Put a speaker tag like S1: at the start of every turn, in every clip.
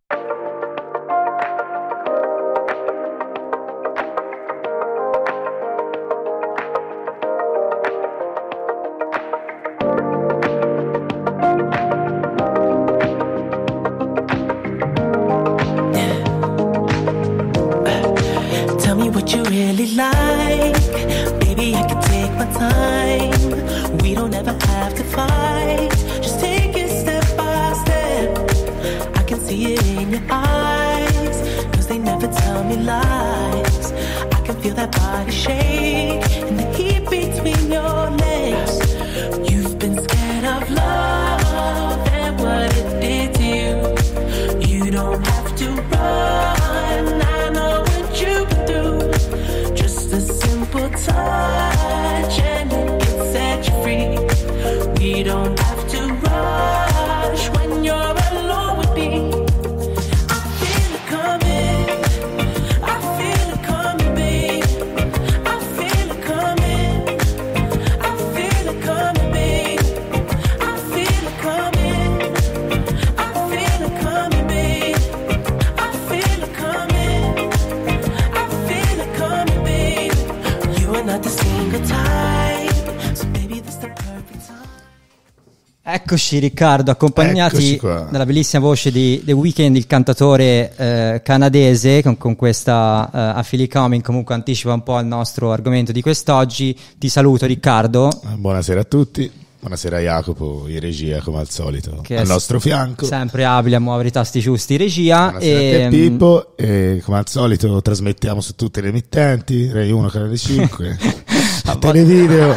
S1: Eccoci Riccardo, accompagnati dalla bellissima voce di The Weeknd, il cantatore canadese, con questa I Feel It Coming. Comunque anticipa un po' il nostro argomento di quest'oggi. Ti saluto Riccardo.
S2: Buonasera a tutti, buonasera Jacopo in regia come al solito, che al nostro fianco.
S1: Sempre abile a muovere i tasti giusti in regia.
S2: Buonasera a Pippo, e come al solito trasmettiamo su tutte le emittenti, Rai 1, Canale 5, Televideo,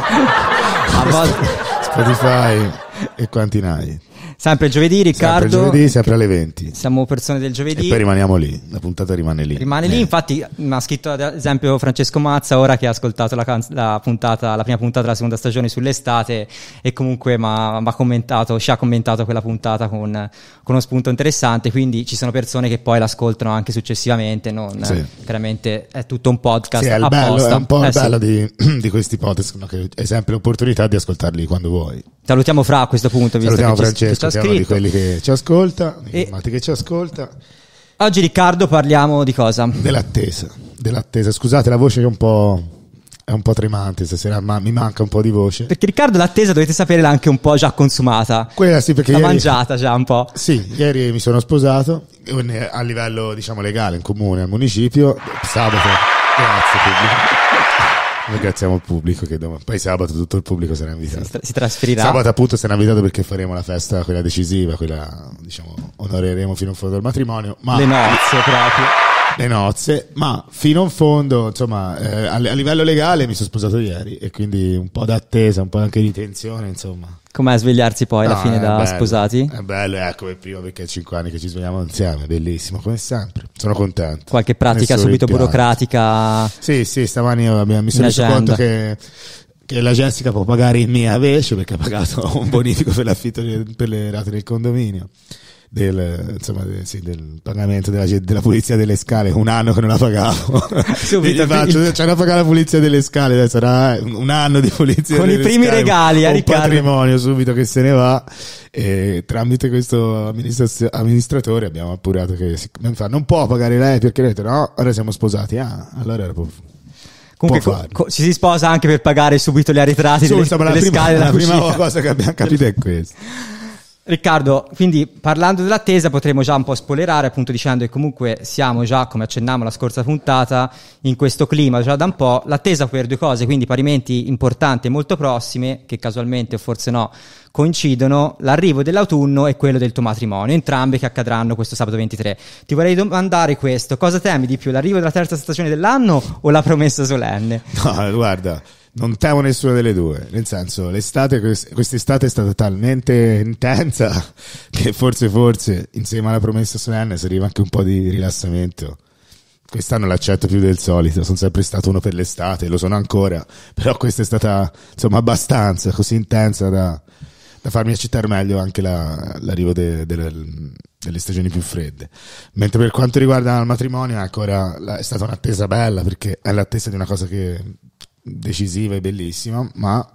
S2: Spotify e quanti nai.
S1: Sempre giovedì Riccardo.
S2: Sempre giovedì, sempre alle 20.
S1: Siamo persone del giovedì.
S2: E poi rimaniamo lì, la puntata rimane lì.
S1: Rimane lì, infatti mi ha scritto ad esempio Francesco Mazza, ora che ha ascoltato la prima puntata della seconda stagione sull'estate, e comunque ci ha commentato quella puntata con uno spunto interessante, quindi ci sono persone che poi l'ascoltano anche successivamente, chiaramente è tutto un podcast apposta.
S2: È un po' il bello di questi podcast, no? Che hai sempre l'opportunità di ascoltarli quando vuoi.
S1: Salutiamo Fra a questo punto, visto
S2: salutiamo
S1: che
S2: Francesco,
S1: ci ha
S2: uno di quelli che ci ascolta, che ci ascolta.
S1: Oggi Riccardo parliamo di cosa?
S2: Dell'attesa. Scusate, la voce è un po' tremante stasera, ma mi manca un po' di voce.
S1: Perché Riccardo l'attesa dovete sapere l'ha anche un po' già consumata.
S2: Quella sì, perché
S1: mangiata già un po'.
S2: Sì, ieri mi sono sposato a livello diciamo legale in comune al municipio. Sabato, grazie pubblico. Ringraziamo il pubblico poi sabato tutto il pubblico sarà invitato.
S1: Si trasferirà.
S2: Sabato appunto sarà invitato perché faremo la festa, quella decisiva, quella diciamo onoreremo fino in fondo il matrimonio, ma
S1: le nozze proprio.
S2: Le nozze, ma fino in fondo, insomma, a livello legale mi sono sposato ieri e quindi un po' d'attesa, un po' anche di tensione, insomma.
S1: Com'è svegliarsi poi alla fine da sposati?
S2: È bello, come prima, perché è 5 anni che ci svegliamo insieme, bellissimo, come sempre. Sono contento.
S1: Qualche pratica subito burocratica?
S2: Sì, stamani mi sono reso conto che la Jessica può pagare in mia vece perché ha pagato un bonifico per l'affitto per le rate del condominio. Del pagamento della pulizia delle scale, un anno che non la pagavo. Subito c'è da pagare la pulizia delle scale, adesso sarà un anno di pulizia
S1: con
S2: delle
S1: i primi
S2: scale,
S1: regali a Riccardo,
S2: patrimonio subito che se ne va, e tramite questo amministratore abbiamo appurato che non può pagare lei, perché ha detto no, ora siamo sposati, allora era
S1: comunque ci si sposa anche per pagare subito gli arretrati delle scale.
S2: La prima cosa che abbiamo capito è questo.
S1: Riccardo, quindi parlando dell'attesa potremo già un po' spoilerare, appunto dicendo che comunque siamo già, come accennavamo la scorsa puntata, in questo clima già da un po', l'attesa per due cose, quindi parimenti importanti e molto prossime, che casualmente o forse no coincidono, l'arrivo dell'autunno e quello del tuo matrimonio, entrambe che accadranno questo sabato 23. Ti vorrei domandare questo: cosa temi di più, l'arrivo della terza stagione dell'anno o la promessa solenne?
S2: No, guarda, non temo nessuna delle due, nel senso, quest'estate è stata talmente intensa che forse insieme alla promessa solenne si arriva anche un po' di rilassamento. Quest'anno l'accetto più del solito, sono sempre stato uno per l'estate, lo sono ancora, però questa è stata insomma abbastanza così intensa da farmi accettare meglio anche l'arrivo delle stagioni più fredde. Mentre per quanto riguarda il matrimonio, è stata un'attesa bella, perché è l'attesa di una cosa che decisiva e bellissima, ma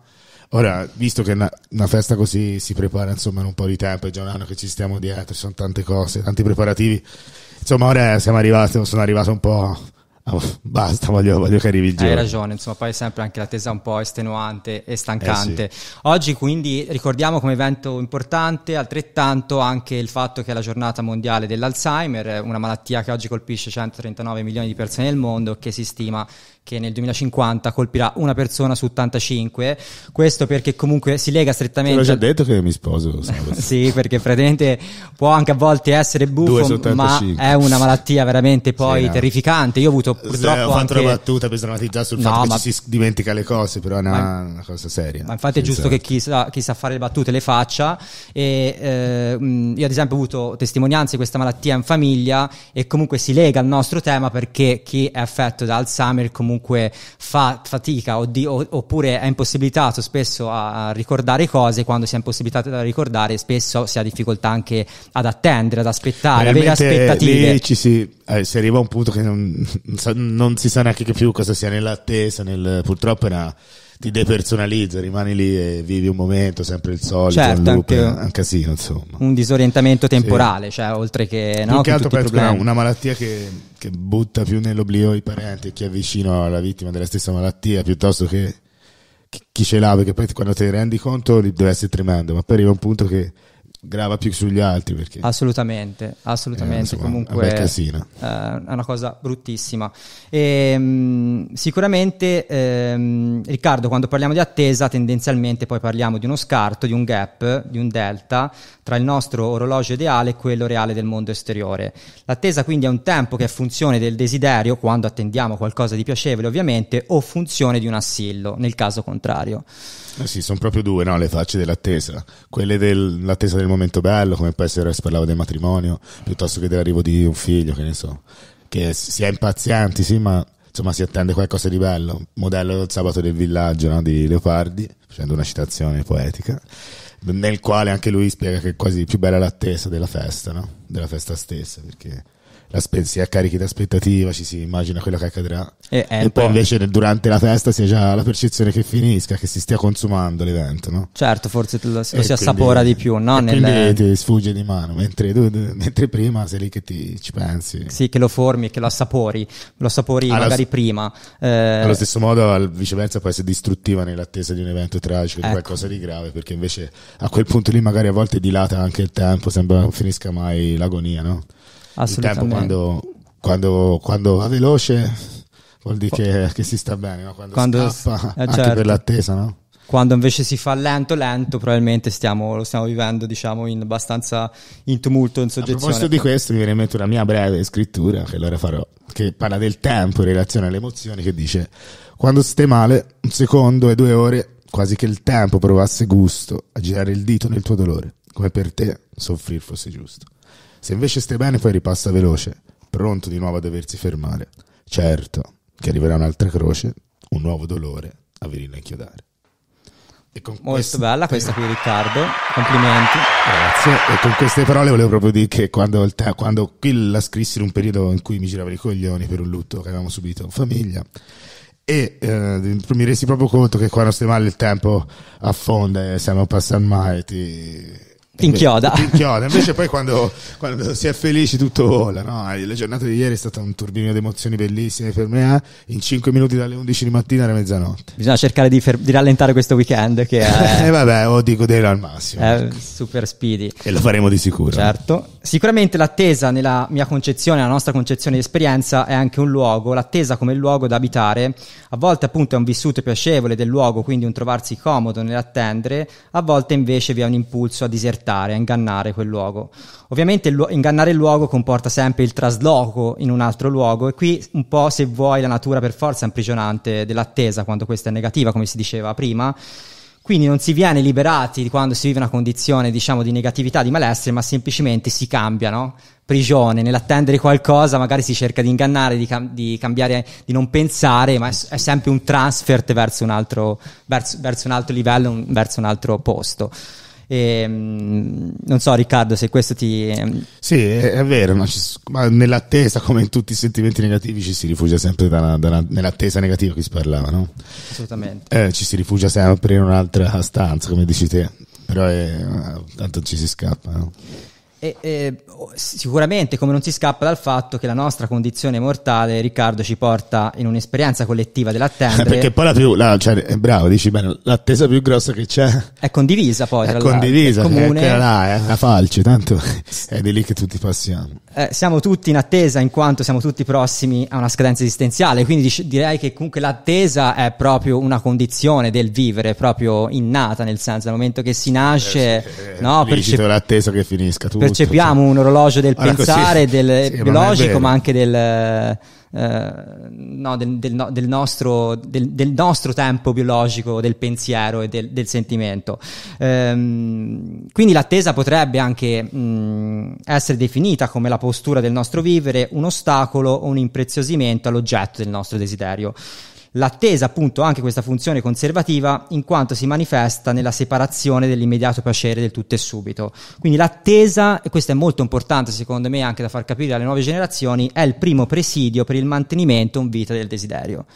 S2: Ora, visto che una festa così si prepara insomma in un po' di tempo, è già un anno che ci stiamo dietro, ci sono tante cose, tanti preparativi, insomma ora sono arrivato un po'... basta, voglio che arrivi il giorno.
S1: Hai ragione, insomma, poi è sempre anche l'attesa un po' estenuante e stancante. Sì. Oggi quindi ricordiamo come evento importante altrettanto anche il fatto che è la giornata mondiale dell'Alzheimer, una malattia che oggi colpisce 139 milioni di persone nel mondo, che si stima che nel 2050 colpirà una persona su 85. Questo perché comunque si lega strettamente...
S2: Te l'ho già detto che mi sposo.
S1: Sì, perché praticamente può anche a volte essere buffo, ma è una malattia veramente poi sì, terrificante. Io ho avuto purtroppo
S2: ho fatto una battuta per sdrammatizzare sul fatto che ci si dimentica le cose, però è una cosa seria.
S1: Ma infatti è giusto che chi sa fare le battute le faccia. E io ad esempio ho avuto testimonianze di questa malattia in famiglia e comunque si lega al nostro tema, perché chi è affetto da Alzheimer comunque fa fatica oppure è impossibilitato spesso a ricordare cose. Quando si è impossibilitato a ricordare, spesso si ha difficoltà anche ad attendere, ad aspettare, avere aspettative.
S2: Lì si arriva a un punto che non si sa neanche più cosa sia nell'attesa, purtroppo ti depersonalizza, rimani lì e vivi un momento sempre il solito,
S1: certo,
S2: un loop, un casino, insomma.
S1: Un disorientamento temporale, sì. Cioè oltre che no,
S2: che altro penso che una malattia che butta più nell'oblio i parenti e chi è vicino alla vittima della stessa malattia, piuttosto che chi ce l'ha, perché poi quando te ne rendi conto deve essere tremendo, ma poi arriva un punto che grava più sugli altri, perché
S1: assolutamente insomma, comunque è una cosa bruttissima. E sicuramente Riccardo, quando parliamo di attesa tendenzialmente poi parliamo di uno scarto, di un gap, di un delta tra il nostro orologio ideale e quello reale del mondo esteriore. L'attesa quindi è un tempo che è funzione del desiderio, quando attendiamo qualcosa di piacevole ovviamente, o funzione di un assillo nel caso contrario.
S2: Sì, sono proprio due, no, le facce dell'attesa. Quelle dell'attesa del momento bello, come può essere, si parlava del matrimonio, piuttosto che dell'arrivo di un figlio, che ne so, che si è impazienti, sì, ma insomma si attende qualcosa di bello. Modello del Sabato del villaggio, no, di Leopardi, facendo una citazione poetica, nel quale anche lui spiega che è quasi più bella l'attesa della festa, no? Della festa stessa, perché si è carichi di aspettativa, ci si immagina quello che accadrà e poi invece durante la festa si ha già la percezione che finisca, che si stia consumando l'evento, no?
S1: Certo, forse lo si assapora di più, no?
S2: Quindi ti sfugge di mano, mentre prima sei lì che ci pensi.
S1: Sì, che lo formi e che lo assapori magari prima.
S2: Allo stesso modo, viceversa, può essere distruttiva nell'attesa di un evento tragico, di qualcosa di grave, perché invece a quel punto lì magari a volte dilata anche il tempo, sembra non finisca mai l'agonia, no? Il tempo quando va veloce vuol dire che si sta bene, no? Quando scappa, anche certo. Per l'attesa, no?
S1: Quando invece si fa lento probabilmente lo stiamo vivendo, diciamo, abbastanza in tumulto, in soggezione.
S2: A proposito di questo mi viene in mente una mia breve scrittura che allora farò, che parla del tempo in relazione alle emozioni, che dice: quando stai male, 1 secondo e 2 ore, quasi che il tempo provasse gusto a girare il dito nel tuo dolore, come per te soffrir fosse giusto. Se invece stai bene, poi ripassa veloce, pronto di nuovo a doversi fermare. Certo che arriverà un'altra croce, un nuovo dolore a venirla a inchiodare.
S1: Molto bella questa qui, Riccardo, complimenti.
S2: Grazie. E con queste parole volevo proprio dire che quando qui la scrissi in un periodo in cui mi giravano i coglioni per un lutto che avevamo subito in famiglia, e mi resi proprio conto che quando stai male il tempo affonda e siamo passati mai, ti
S1: inchioda.
S2: Invece poi quando si è felici tutto vola, no? La giornata di ieri è stata un turbinio di emozioni bellissime per me, in 5 minuti dalle 11 di mattina alla mezzanotte.
S1: Bisogna cercare di rallentare questo weekend, che è
S2: vabbè, o di goderlo al massimo,
S1: è super speedy,
S2: e lo faremo di sicuro.
S1: Certo. Sicuramente l'attesa, nella mia concezione, la nostra concezione di esperienza, è anche un luogo, l'attesa come luogo da abitare. A volte appunto è un vissuto piacevole del luogo, quindi un trovarsi comodo nell'attendere, a volte invece vi è un impulso a disertare, a ingannare quel luogo. Ovviamente ingannare il luogo comporta sempre il trasloco in un altro luogo, e qui un po', se vuoi, la natura per forza è imprigionante dell'attesa quando questa è negativa, come si diceva prima. Quindi non si viene liberati di quando si vive una condizione, diciamo, di negatività, di malessere, ma semplicemente si cambia, no? Prigione, nell'attendere qualcosa magari si cerca di ingannare, di cambiare, di non pensare, ma è sempre un transfert verso un altro livello, verso un altro posto. Non so, Riccardo, se questo ti...
S2: Sì, è vero, ma nell'attesa, come in tutti i sentimenti negativi, ci si rifugia sempre nell'attesa negativa che si parlava, no?
S1: Assolutamente.
S2: Ci si rifugia sempre in un'altra stanza, come dici te, però tanto ci si scappa, no?
S1: Sicuramente, come non si scappa dal fatto che la nostra condizione mortale, Riccardo, ci porta in un'esperienza collettiva dell'attendere,
S2: perché poi cioè, bravo, dici bene, l'attesa più grossa che c'è
S1: è condivisa, poi
S2: è condivisa,
S1: è comune,
S2: è là, è una falce, tanto è di lì che tutti passiamo.
S1: Siamo tutti in attesa in quanto siamo tutti prossimi a una scadenza esistenziale, quindi direi che comunque l'attesa è proprio una condizione del vivere, proprio innata, nel senso, dal momento che si nasce, no,
S2: l'attesa che finisca tutto,
S1: percepiamo un orologio del pensare, del
S2: sì,
S1: biologico, ma anche del nostro tempo biologico, del pensiero e del sentimento. Quindi l'attesa potrebbe anche essere definita come la postura del nostro vivere, un ostacolo o un impreziosimento all'oggetto del nostro desiderio. L'attesa, appunto, ha anche questa funzione conservativa in quanto si manifesta nella separazione dell'immediato piacere del tutto e subito. Quindi l'attesa, e questo è molto importante secondo me anche da far capire alle nuove generazioni, è il primo presidio per il mantenimento in vita del desiderio.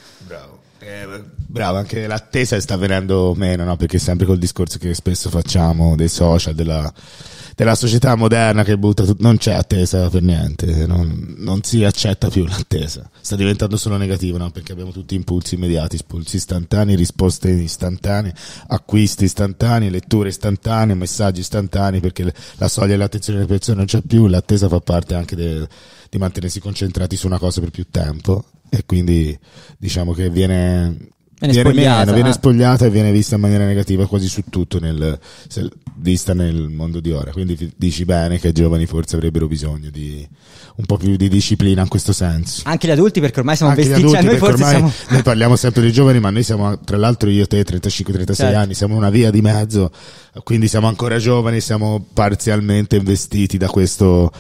S2: Bravo, anche l'attesa sta venendo meno, no? Perché sempre col discorso che spesso facciamo dei social, della società moderna che butta tutto, non c'è attesa per niente, non si accetta più l'attesa, sta diventando solo negativo, no? Perché abbiamo tutti impulsi immediati, impulsi istantanei, risposte istantanee, acquisti istantanei, letture istantanee, messaggi istantanei, perché la soglia dell'attenzione delle persone non c'è più. L'attesa fa parte anche di mantenersi concentrati su una cosa per più tempo, e quindi diciamo che viene spogliata e viene vista in maniera negativa quasi su tutto vista nel mondo di ora. Quindi dici bene che i giovani forse avrebbero bisogno di un po' più di disciplina in questo senso.
S1: Anche gli adulti, perché ormai siamo vestiti, cioè
S2: noi parliamo sempre dei giovani, ma noi siamo, tra l'altro io e te, 35-36 certo. anni, siamo una via di mezzo, quindi siamo ancora giovani, siamo parzialmente investiti da questa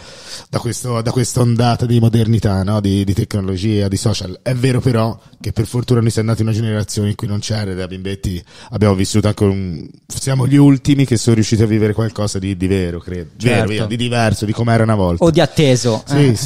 S2: ondata di modernità, no? di tecnologia, di social. È vero però che per fortuna noi siamo nati in una generazione in cui non c'era, da bimbetti abbiamo vissuto anche siamo gli ultimi che sono riusciti a vivere qualcosa di vero, credo,
S1: certo.
S2: di diverso, di come era una volta,
S1: o di atteso.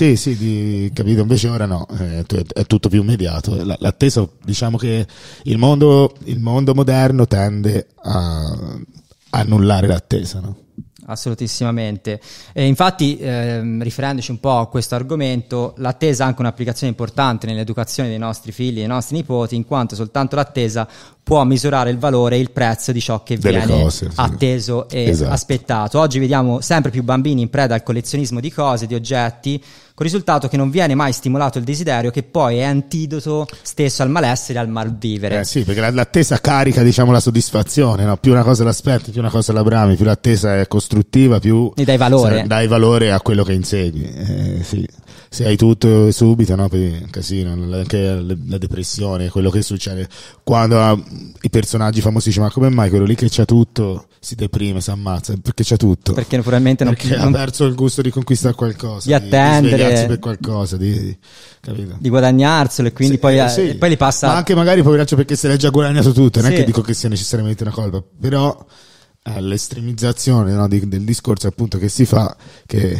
S2: Sì, capito, invece ora no, è tutto più immediato. L'attesa, diciamo che il mondo moderno tende a annullare l'attesa, no?
S1: Assolutissimamente. E infatti, riferendoci un po' a questo argomento, l'attesa ha anche un'applicazione importante nell'educazione dei nostri figli e dei nostri nipoti, in quanto soltanto l'attesa può misurare il valore e il prezzo di ciò che viene atteso e aspettato. Oggi vediamo sempre più bambini in preda al collezionismo di cose, di oggetti, con il risultato che non viene mai stimolato il desiderio, che poi è antidoto stesso al malessere e al malvivere.
S2: Sì, perché l'attesa carica, diciamo, la soddisfazione, no? Più una cosa l'aspetti, più una cosa la brami, più l'attesa è costruttiva, più
S1: e dai valore
S2: a quello che insegui. Sì. Se hai tutto subito, no? Poi è un casino, anche la depressione, quello che succede quando i personaggi famosi dicono: ma come mai quello lì che c'ha tutto si deprime, si ammazza? Perché c'ha tutto,
S1: perché probabilmente non
S2: ha perso il gusto di conquistare qualcosa,
S1: di attendere,
S2: di svegliarsi per qualcosa, capito?
S1: Di guadagnarselo, e quindi poi li passa.
S2: Ma anche magari poveraccio perché se l'è già guadagnato tutto, non è che dico che sia necessariamente una colpa, però l'estremizzazione, no, del discorso appunto che si fa, che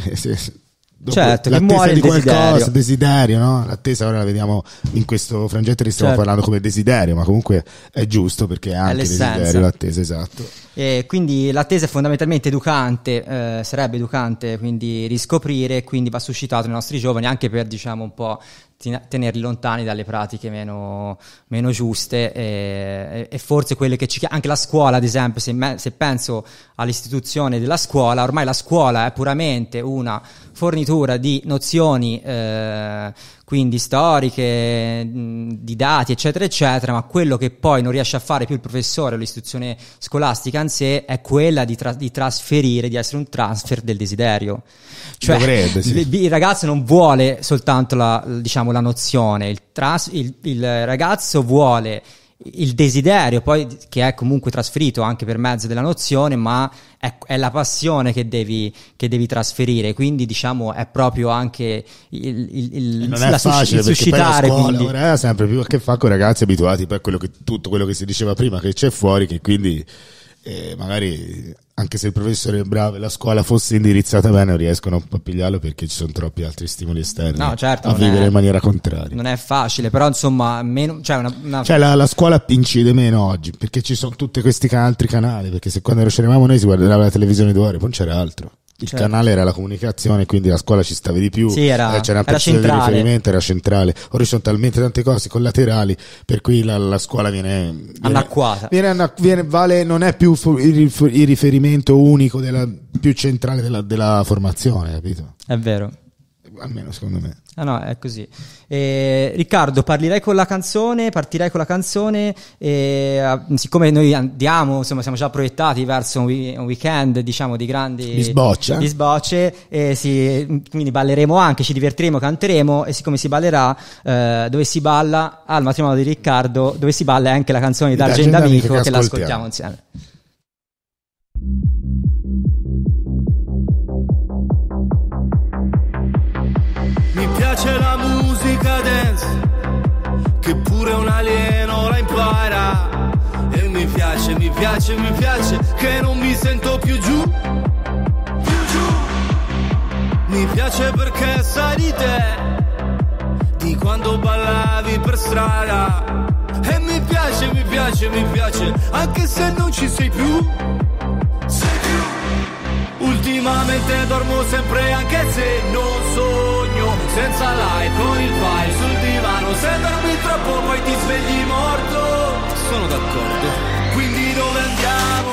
S1: certo,
S2: l'attesa
S1: che muore
S2: di
S1: il
S2: qualcosa, desiderio, no? L'attesa ora la vediamo in questo frangente, stiamo parlando come desiderio, ma comunque è giusto perché è anche desiderio, l'attesa, esatto.
S1: E quindi l'attesa è fondamentalmente educante, sarebbe educante, quindi riscoprire, quindi va suscitato nei nostri giovani anche per, diciamo, un po' tenerli lontani dalle pratiche meno giuste, e forse quelle che anche la scuola, ad esempio, se penso all'istituzione della scuola, ormai la scuola è puramente una fornitura di nozioni, quindi storiche, di dati, eccetera eccetera, ma quello che poi non riesce a fare più il professore o l'istituzione scolastica in sé è quella di trasferire, di essere un transfer del desiderio. Cioè
S2: dovrebbe, sì.
S1: Il ragazzo non vuole soltanto la nozione, il ragazzo vuole il desiderio, poi, che è comunque trasferito anche per mezzo della nozione, ma è la passione che devi trasferire, quindi, diciamo, è proprio anche
S2: non è facile,
S1: il suscitare,
S2: perché poi la
S1: quindi
S2: scuola ora ha sempre più a che fare con i ragazzi abituati poi a tutto quello che si diceva prima, che c'è fuori, che quindi e magari anche se il professore è bravo e la scuola fosse indirizzata bene non riescono a pigliarlo perché ci sono troppi altri stimoli esterni,
S1: no, certo,
S2: a vivere in maniera contraria.
S1: Non è facile, però insomma meno, cioè
S2: la scuola incide meno oggi perché ci sono tutti questi altri canali, perché se quando c'eravamo noi si guardava la televisione 2 ore, poi non c'era altro. Il canale era la comunicazione, quindi la scuola ci stavi di più,
S1: sì, c'era
S2: una persona di riferimento, era centrale. Ora ci sono talmente tante cose collaterali per cui la scuola viene
S1: anacquata,
S2: non è più il riferimento unico più centrale della formazione, capito?
S1: È vero,
S2: almeno secondo me.
S1: No, è così. Riccardo, partirei con la canzone siccome noi andiamo, insomma, siamo già proiettati verso un weekend, diciamo, di grandi sbocce, quindi balleremo anche, ci divertiremo, canteremo, e siccome si ballerà dove si balla al matrimonio di Riccardo, dove si balla è anche la canzone di Dargen D'Amico che l'ascoltiamo insieme.
S3: Mi piace la musica dance, che pure un alieno la impara. E mi piace che non mi sento più giù. Mi piace perché sai di te, di quando ballavi per strada. E mi piace, anche se non ci sei più. Ultimamente dormo sempre anche se non sogno, senza light con il file sul divano. Se dormi troppo poi ti svegli morto. Sono d'accordo. Quindi dove andiamo?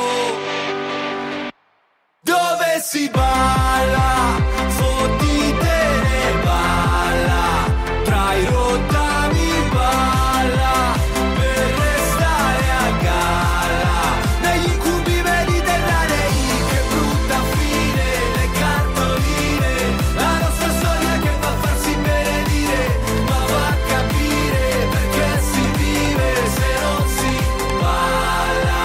S3: Dove si balla? Fottitene balla. Tra i rottami balla. Per restare a galla. Negli incubi mediterranei. Che brutta fine. Le cartoline. La nostra storia che va a farsi benedire. Ma va a capire perché si vive se non si balla.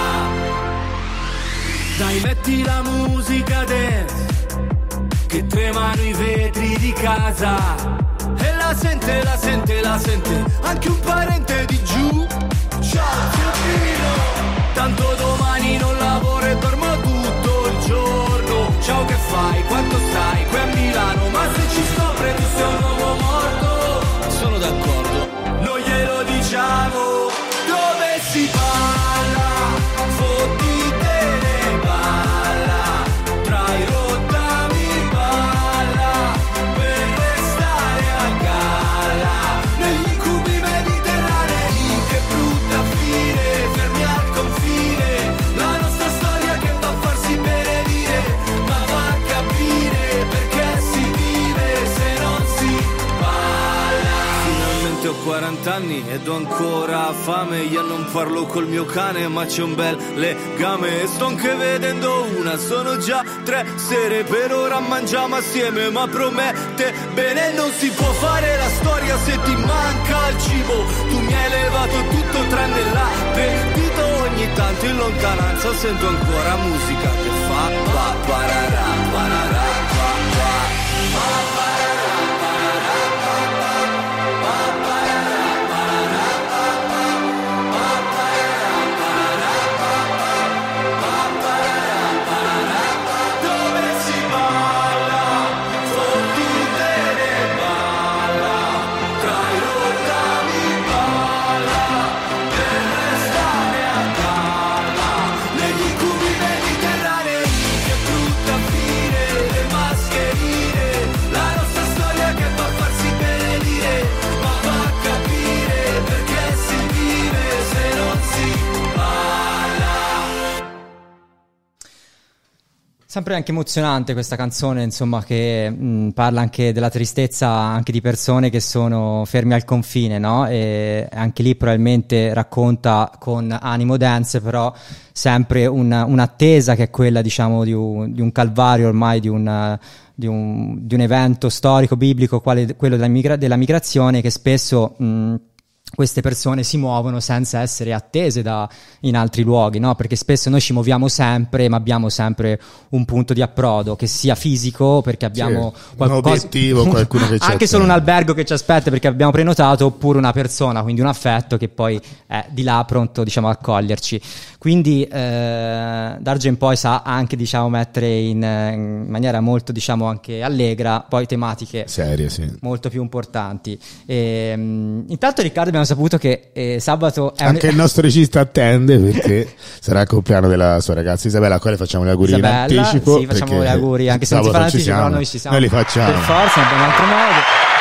S3: Dai, metti la musica dance, che tremano i vetri di casa. E la sente anche un parente di giù. Ciao Giovino, tanto domani non lavoro e dormo tutto il giorno. Ciao, che fai? Quanto stai? Qui a Milano, ma se ci scopre tu sei un uomo morto. Sono d'accordo, non glielo diciamo. Dove si balla? Fottitene balla. Tra i rottami balla. Per restare a galla. Negli incubi mediterranei. Che brutta fine. Fermi al confine. La nostra storia che va a farsi benedire. Ma va a capire perché si vive se non si balla. Finalmente ho 40 anni ed ho ancora fame. Io non parlo col mio cane ma c'è un bel legame. E sto anche vedendo una, sono già 3 sere. Per ora mangiamo assieme ma promette bene. Non si può fare la storia se ti manca il cibo. Tu mi hai levato tutto tranne l'appetito. Ogni tanto in lontananza sento ancora musica che fa pa pararà pararà pa pa pa pararà pararà pa pa pa pararà pararà pa pa pa pararà pararà pa pa pa pararà pararà pa. Dove si balla? Fottitene balla. Tra i rottami balla. Per restare a galla. Negli incubi mediterranei. Che brutta fine. Le mascherine. La nostra storia che va a farsi benedire. Ma va a capire perché si vive se non si balla.
S1: Sempre anche emozionante questa canzone, insomma, che parla anche della tristezza anche di persone che sono fermi al confine, no? E anche lì probabilmente racconta con animo dance, però sempre un'attesa che è quella, diciamo, di un calvario ormai, di un evento storico biblico quale quello della migrazione, che spesso queste persone si muovono senza essere attese in altri luoghi, no? Perché spesso noi ci muoviamo sempre, ma abbiamo sempre un punto di approdo, che sia fisico, perché abbiamo
S2: un obiettivo, qualcuno che ci
S1: anche solo un albergo che ci aspetta perché abbiamo prenotato, oppure una persona, quindi un affetto che poi è di là pronto, diciamo, a accoglierci. Quindi Darge in poi sa anche, diciamo, mettere in maniera molto, diciamo, anche allegra poi tematiche
S2: serie, sì,
S1: molto più importanti. Intanto, Riccardo, abbiamo saputo che sabato è
S2: anche il nostro regista attende, perché sarà il compleanno della sua ragazza Isabella, a quale facciamo gli auguri in anticipo.
S1: Sì, facciamo gli auguri, anche se non si fa l'anticipo, però noi ci siamo,
S2: noi li facciamo
S1: per forza, in un altro modo.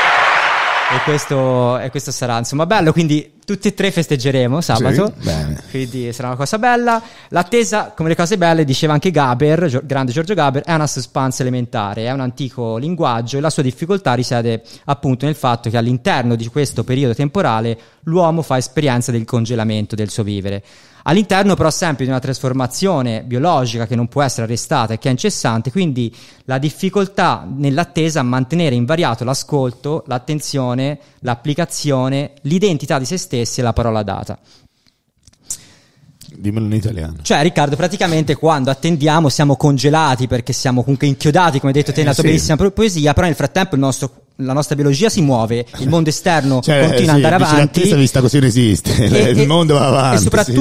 S1: E questo sarà, insomma, bello. Quindi tutti e tre festeggeremo sabato,
S2: sì, bene.
S1: Quindi sarà una cosa bella. L'attesa, come le cose belle, diceva anche Gaber, grande Giorgio Gaber, è una suspense elementare, è un antico linguaggio, e la sua difficoltà risiede appunto nel fatto che all'interno di questo periodo temporale l'uomo fa esperienza del congelamento del suo vivere. All'interno però sempre di una trasformazione biologica che non può essere arrestata e che è incessante, quindi la difficoltà nell'attesa a mantenere invariato l'ascolto, l'attenzione, l'applicazione, l'identità di se stessi e la parola data.
S2: Dimmelo in italiano.
S1: Cioè, Riccardo, praticamente quando attendiamo siamo congelati perché siamo comunque inchiodati, come hai detto te nella tua bellissima poesia, però nel frattempo la nostra biologia si muove, il mondo esterno continua ad andare avanti.
S2: L'attesa vista così non esiste, il mondo va avanti.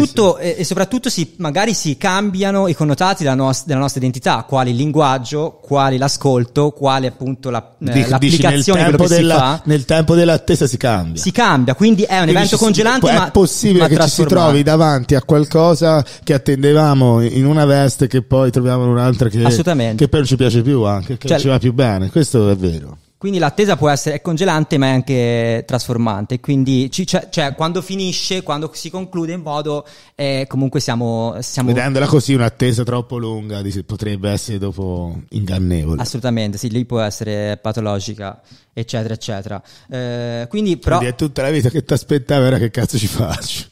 S1: E soprattutto magari si cambiano i connotati della nostra identità, quali il linguaggio, quali l'ascolto, quale appunto l'applicazione, quello che si fa.
S2: Nel tempo dell'attesa si cambia.
S1: Si cambia, quindi è un evento congelante,
S2: è possibile che ci si trovi davanti a qualcosa che attendevamo in una veste che poi troviamo in un'altra che poi non ci piace più, anche che ci va più bene. Questo è vero.
S1: Quindi l'attesa può essere congelante, ma è anche trasformante. Quindi cioè, quando finisce, quando si conclude in modo, comunque siamo
S2: vedendola così, un'attesa troppo lunga potrebbe essere dopo ingannevole.
S1: Assolutamente, sì, lì può essere patologica, eccetera, eccetera. Quindi
S2: è tutta la vita che ti aspettavo, ora che cazzo ci faccio?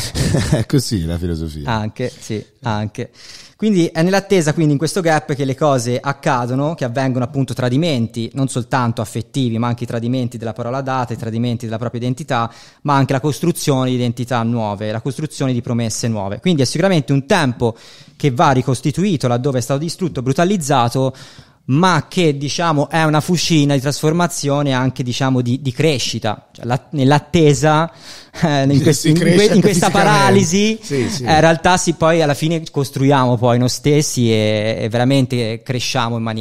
S2: È così la filosofia.
S1: Anche, sì, anche. Quindi è nell'attesa, quindi in questo gap, che le cose accadono, che avvengono appunto tradimenti, non soltanto affettivi, ma anche i tradimenti della parola data, i tradimenti della propria identità, ma anche la costruzione di identità nuove, la costruzione di promesse nuove. Quindi è sicuramente un tempo che va ricostituito laddove è stato distrutto, brutalizzato, ma che, diciamo, è una fucina di trasformazione, anche, diciamo, di crescita. Cioè, nell'attesa, in questa paralisi, sì. In realtà poi alla fine costruiamo poi noi stessi e veramente cresciamo in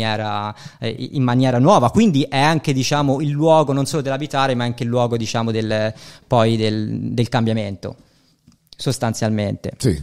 S1: maniera nuova. Quindi è anche, diciamo, il luogo non solo dell'abitare, ma anche il luogo, diciamo, del cambiamento, sostanzialmente.
S2: Sì.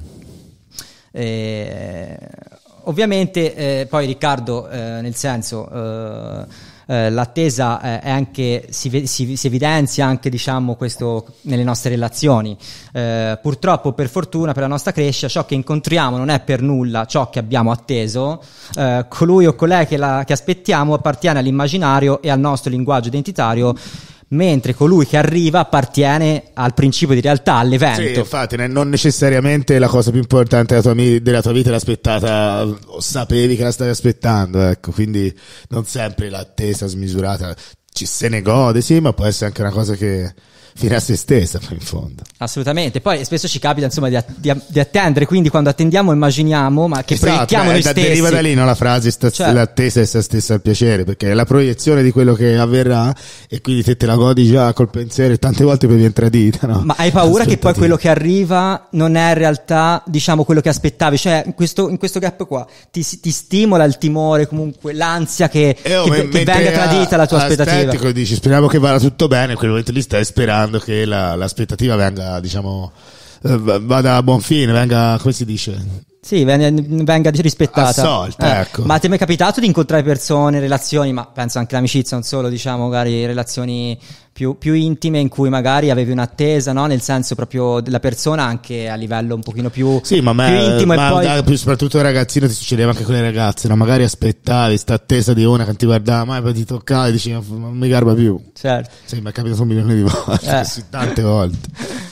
S1: Ovviamente poi, Riccardo, nel senso, l'attesa è anche si evidenzia anche, diciamo, questo nelle nostre relazioni. Purtroppo, per fortuna, per la nostra crescita, ciò che incontriamo non è per nulla ciò che abbiamo atteso. Colui o colei che aspettiamo appartiene all'immaginario e al nostro linguaggio identitario, mentre colui che arriva appartiene al principio di realtà, all'evento.
S2: Sì, infatti, non necessariamente la cosa più importante della tua vita l'hai aspettata, o sapevi che la stavi aspettando, ecco. Quindi non sempre l'attesa smisurata se ne gode, sì, ma può essere anche una cosa che fine a se stessa, in fondo.
S1: Assolutamente. Poi spesso ci capita, insomma, di attendere, quindi quando attendiamo immaginiamo, ma che proiettiamo noi stessi.
S2: Deriva da lì, no, la frase l'attesa è se stessa al piacere, perché è la proiezione di quello che avverrà, e quindi te la godi già col pensiero, e tante volte poi viene tradita, no?
S1: Ma hai paura che poi quello che arriva non è in realtà, diciamo, quello che aspettavi? Cioè, in questo gap qua ti stimola il timore, comunque l'ansia che venga tradita la tua aspettativa.
S2: Dici, speriamo che vada tutto bene, in quel momento lì stai sperando che l'aspettativa venga, diciamo, vada a buon fine, venga, come si dice?
S1: Sì, venga rispettata.
S2: Assolta, ecco.
S1: Ma ti è mai capitato di incontrare persone, relazioni, ma penso anche l'amicizia, non solo, diciamo, magari relazioni più intime, in cui magari avevi un'attesa, no? Nel senso proprio della persona, anche a livello un pochino più, più intimo,
S2: ma
S1: e poi
S2: soprattutto da ragazzino ti succedeva anche con le ragazze, no? Magari aspettavi sta attesa di una che non ti guardava mai, poi ti toccava e dici non mi garba più.
S1: Certo.
S2: Sì, mi è capitato 1 milione di volte, sì, tante volte.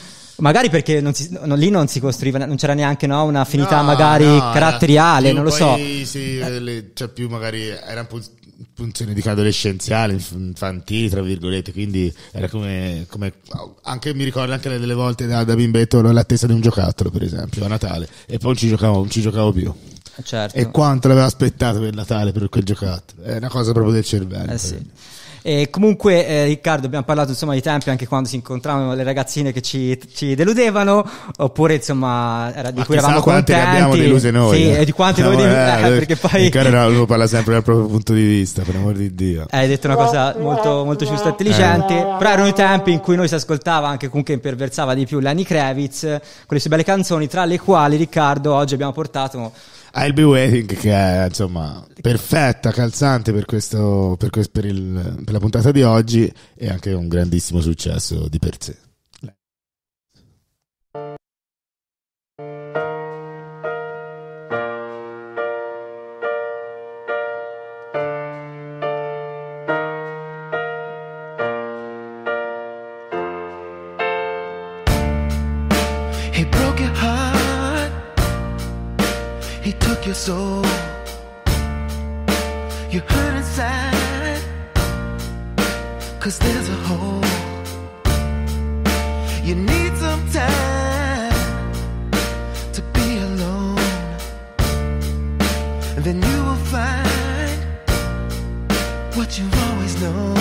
S1: magari perché lì non si costruiva, non c'era neanche un'affinità
S2: No,
S1: magari
S2: no,
S1: caratteriale,
S2: più
S1: non lo
S2: poi,
S1: so.
S2: sì, cioè più magari era funzioni di adolescenziali, infantili, tra virgolette, quindi era come anche mi ricordo anche delle volte da bimbetto l'attesa di un giocattolo, per esempio, a Natale, e poi non ci giocavo più.
S1: Certo.
S2: E quanto l'avevo aspettato per Natale per quel giocattolo? È una cosa proprio del cervello.
S1: Sì. E comunque Riccardo, abbiamo parlato insomma di tempi anche quando si incontravano le ragazzine che ci deludevano, oppure insomma di cui eravamo
S2: quante
S1: contenti.
S2: ne abbiamo deluse noi.
S1: Sì, e di quante noi perché poi
S2: Riccardo lo parla sempre dal proprio punto di vista, per amor di Dio.
S1: hai detto una cosa molto, molto giusta e intelligente, però erano i tempi in cui noi si ascoltava anche comunque imperversava di più Lenny Kravitz con le sue belle canzoni, tra le quali Riccardo oggi abbiamo portato
S2: I'll Be Waiting, che è insomma perfetta, calzante per la puntata di oggi, e anche un grandissimo successo di per sé.
S3: He broke your heart, he took your soul. You hurt inside, 'cause there's a hole. You need some time to be alone, and then you will find what you've always known.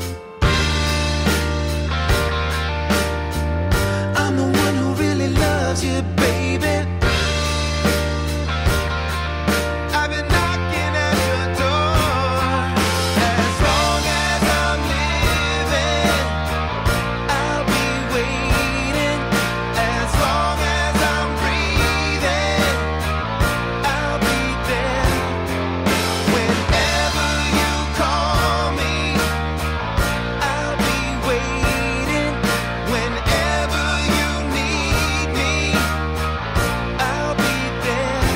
S3: I'm the one who really loves you, baby. I've been knocking at your door. As long as I'm living, I'll be waiting. As long as I'm breathing, I'll be there. Whenever you call me, I'll be waiting. Whenever you need me, I'll be there.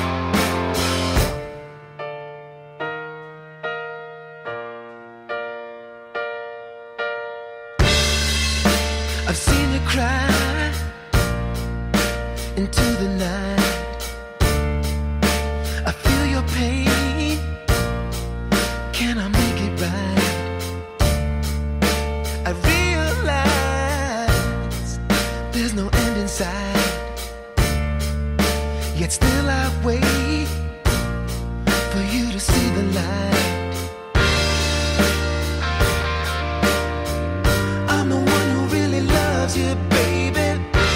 S3: I've seen you cry into the night. I feel your pain. Can I make it right? I realize there's no end in sight. Yet still I wait for you to see the light. I'm the one who really loves you, baby.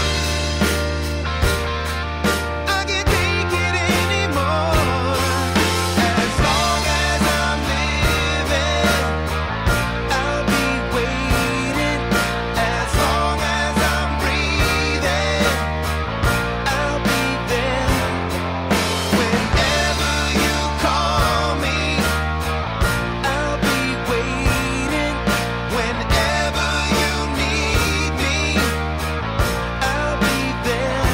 S3: I can't take it anymore. As long as I'm living, I'll be waiting. As long as I'm breathing, I'll be there. Whenever you call me, I'll be waiting. Whenever you need me, I'll be there.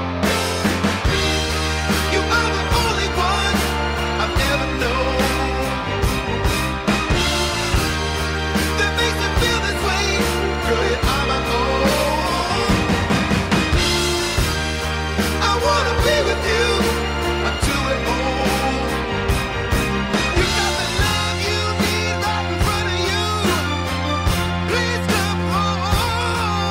S3: You are the only one I've ever known that makes me feel this way. Girl, you are my own. I wanna be with you until we're old. You got the love you need right in front of you. Please come home.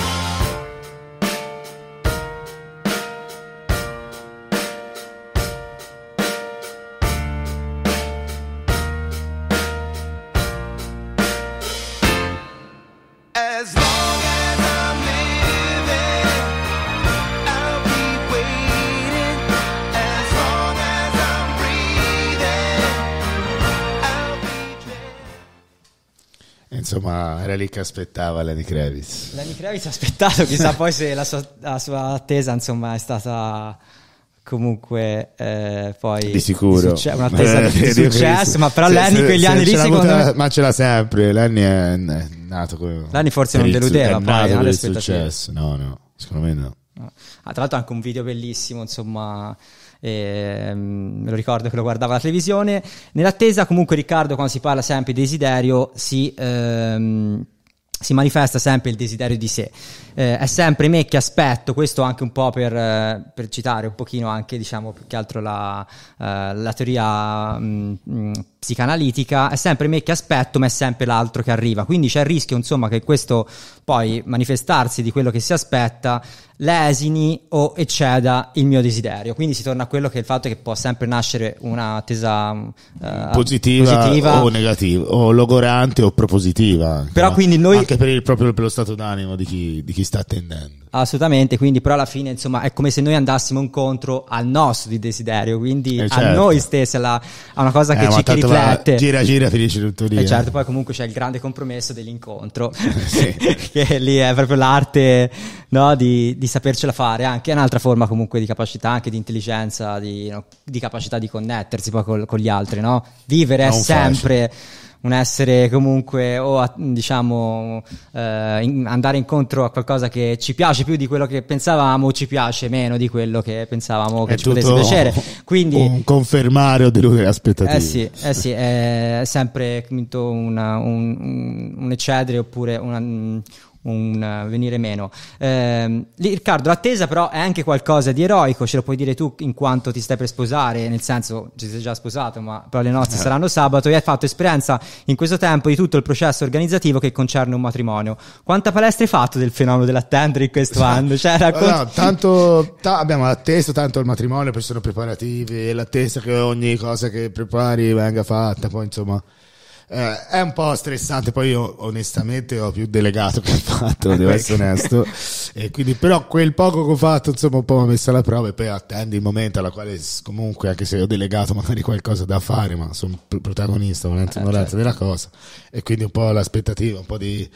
S3: As long as I'm living, I'll be waiting. As long as I'm breathing, I'll be there.
S2: Insomma, era lì che aspettava Lenny Kravitz.
S1: Lenny Kravitz ha aspettato, chissà poi se la sua attesa insomma è stata comunque poi
S2: Di sicuro
S1: un'attesa di successo, ma però Lenny quegli anni lì secondo me,
S2: ma ce l'ha sempre. Lenny è nato
S1: Lenny forse non deludeva poi
S2: per
S1: alle
S2: il
S1: aspettative.
S2: successo. No, secondo me no.
S1: Tra l'altro anche un video bellissimo, insomma, me lo ricordo che lo guardavo alla televisione. Nell'attesa comunque Riccardo, quando si parla sempre di desiderio, si si manifesta sempre il desiderio di sé. È sempre me che aspetto, questo anche un po' per citare un pochino anche, diciamo, più che altro la teoria psicanalitica, è sempre me che aspetto, ma è sempre l'altro che arriva. Quindi c'è il rischio, insomma, che questo poi manifestarsi di quello che si aspetta lesini o ecceda il mio desiderio. Quindi si torna a quello che è il fatto che può sempre nascere una attesa
S2: positiva o negativa, o logorante o propositiva anche,
S1: però
S2: no?
S1: quindi noi,
S2: anche proprio per lo stato d'animo di chi sta attendendo.
S1: Assolutamente, quindi però alla fine, insomma, è come se noi andassimo incontro al nostro di desiderio, quindi a
S2: certo.
S1: noi stessi, a una cosa che ci riflette.
S2: Gira, finisce tutto lì.
S1: Certo, poi comunque c'è il grande compromesso dell'incontro, che lì è proprio l'arte, no, di sapercela fare, anche è un'altra forma comunque di capacità, anche di intelligenza, di capacità di connettersi poi con gli altri, no? Vivere è sempre un essere comunque, o diciamo andare incontro a qualcosa che ci piace più di quello che pensavamo, o ci piace meno di quello che pensavamo che ci potesse piacere. Quindi
S2: un confermare o deludere le aspettative.
S1: Eh sì, è sempre un eccedere oppure un venire meno. Riccardo, l'attesa però è anche qualcosa di eroico, ce lo puoi dire tu in quanto ti stai per sposare, nel senso ci sei già sposato, ma però le nozze saranno sabato, e hai fatto esperienza in questo tempo di tutto il processo organizzativo che concerne un matrimonio. Quanta palestra hai fatto del fenomeno dell'attendere in questo anno?
S2: Tanto abbiamo atteso tanto il matrimonio, poi sono preparativi, l'attesa che ogni cosa che prepari venga fatta, poi insomma è un po' stressante. Poi io onestamente ho più delegato che fatto, devo essere onesto, e quindi però quel poco che ho fatto insomma un po' mi ha messo alla prova, e poi attendi il momento alla quale comunque, anche se ho delegato magari qualcosa da fare, ma sono protagonista volente certo. della cosa, e quindi un po' l'aspettativa, un po' di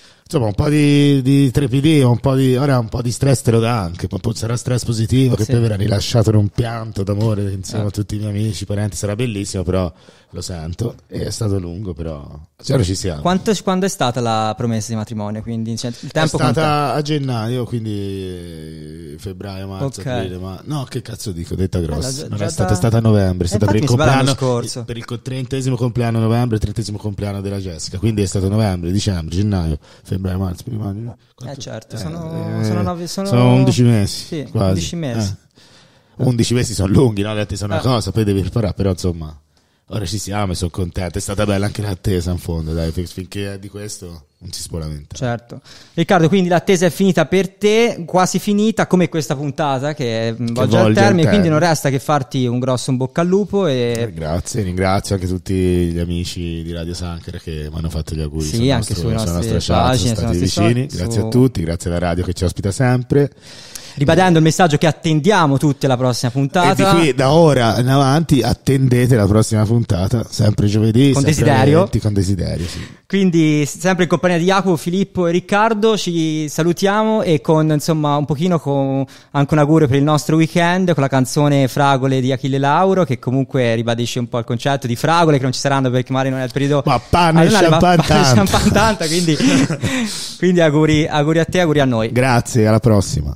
S2: trepidio, ora un po' di stress te lo dà anche, ma sarà stress positivo, che poi verrà rilasciato in un pianto d'amore insieme a tutti i miei amici, parenti, sarà bellissimo, però lo sento, e è stato lungo, però ora ci siamo.
S1: Quando è stata la promessa di matrimonio? Quindi il tempo
S2: è stata a gennaio, quindi febbraio, marzo, aprile, ma no, che cazzo dico, detta grossa, non è stata a novembre, è stata per il compleanno scorso, per il 30° compleanno a novembre, il 30° compleanno della Jessica, quindi è stato novembre, dicembre, gennaio, febbraio, marzo, primo
S1: certo,
S2: sono 11 mesi,
S1: sì,
S2: quasi
S1: 11 mesi.
S2: 11 mesi sono lunghi, no? Le attese sono una cosa, poi devi preparare, però insomma ora ci siamo e sono contento, è stata bella anche l'attesa in fondo, dai, finché è di questo non si può lamentare.
S1: Certo. Riccardo, quindi l'attesa è finita per te, quasi finita, come questa puntata che volge al termine, quindi non resta che farti un grosso in bocca al lupo e
S2: grazie, ringrazio anche tutti gli amici di Radio Sankara che mi hanno fatto gli auguri,
S1: sì, anche sulle nostre pagine,
S2: sono stati vicini, grazie a tutti, grazie alla radio che ci ospita sempre.
S1: Ribadendo il messaggio che attendiamo tutti alla prossima puntata.
S2: E di qui da ora in avanti attendete la prossima puntata, sempre giovedì,
S1: con
S2: sempre
S1: desiderio.
S2: Con desiderio, sì.
S1: Quindi sempre in compagnia di Jacopo, Filippo e Riccardo ci salutiamo, e con insomma un pochino con anche un augurio per il nostro weekend con la canzone Fragole di Achille Lauro, che comunque ribadisce un po' il concetto di fragole che non ci saranno perché magari non è il periodo,
S2: ma panne e champagne
S1: tanta, quindi auguri a te, auguri a noi.
S2: Grazie, alla prossima.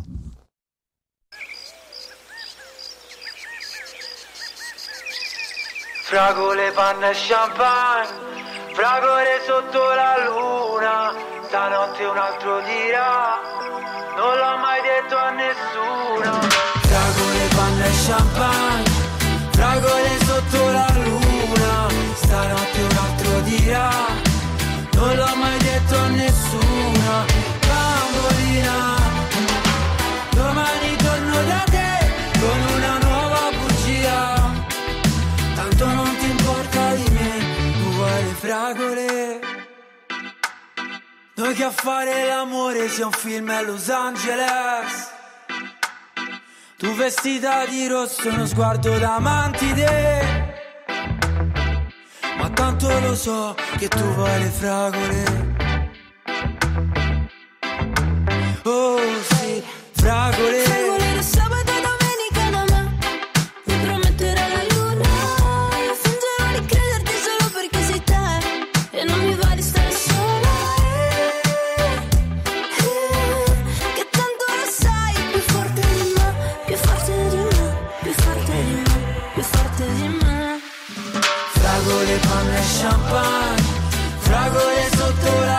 S3: Fragole, panna e champagne, fragole sotto la luna, stanotte un altro dirà, non l'ho mai detto a nessuno. Fragole, panna e champagne, fragole sotto la luna, stanotte un altro dirà, non l'ho mai detto a nessuno. Bambolina, domani torno da te con una nuova bugia. Tanto non ti importa di me, tu vuoi le fragole. Noi che a fare l'amore sia un film a Los Angeles. Tu vestita di rosso, uno sguardo da mantide. Ma tanto lo so che tu vuoi le fragole. Oh sì, fragole.
S4: Fragole di sabato e domenica da me. Mi prometterà la luna. Io fingerò di crederti solo perché sei te. E non mi va di stare sola. Che tanto lo sai, più forte di me. Più forte di me, più forte di me, più forte di me.
S3: Fragole, panna e champagne, fragole sotto la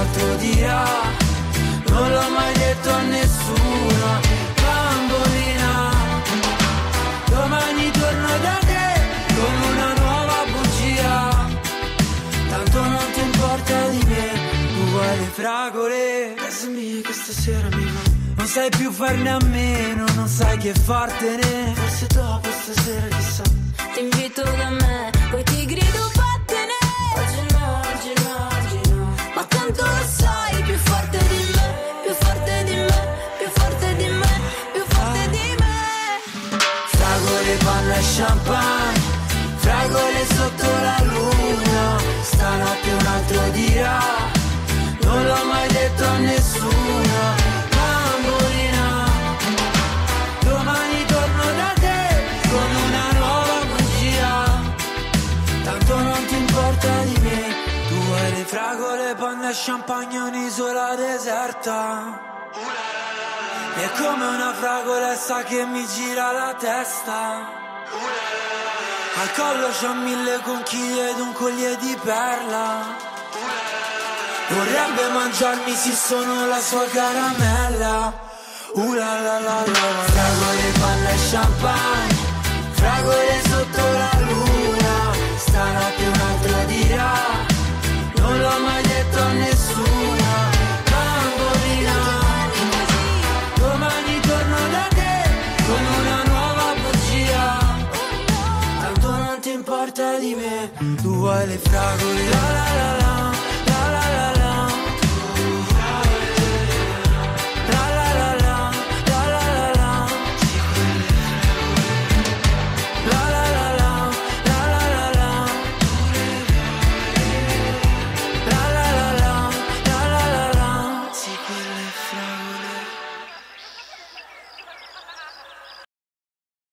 S3: altro dirà, non l'ho mai detto a nessuno. Bambolina, domani torno da te con una nuova bugia, tanto non ti importa di me, uguale fragole. Casa mia questa sera mi va, non sai più farne a meno, non sai che fartene, forse dopo stasera chissà.
S4: Ti invito da me, poi ti grido vattene. Oggi no, oggi no, oggi no. Ma tanto lo sai, più forte di me, più forte di me, più forte di me, più forte di me.
S3: Fragole, panna e champagne, fragole sotto la luna, stanotte un altro dirà, non l'ho mai detto a nessuno. Bambolina, domani torno da te con una nuova bugia, tanto non ti importa di me, tu hai le fragole, panna e champagne, un'isola deserta. È come una fragolessa che mi gira la testa. Al collo c'ho 1000 conchiglie ed un collier di perla. Vorrebbe mangiarmi se sono la sua caramella. La la la la. Fragole, panna e champagne, fragole sotto la luna, stanotte un altro dirà, non l'ho mai detto a nessuno. Bambolina, domani torno da te con una nuova bugia, tanto non ti importa di me, tu vuoi le fragole.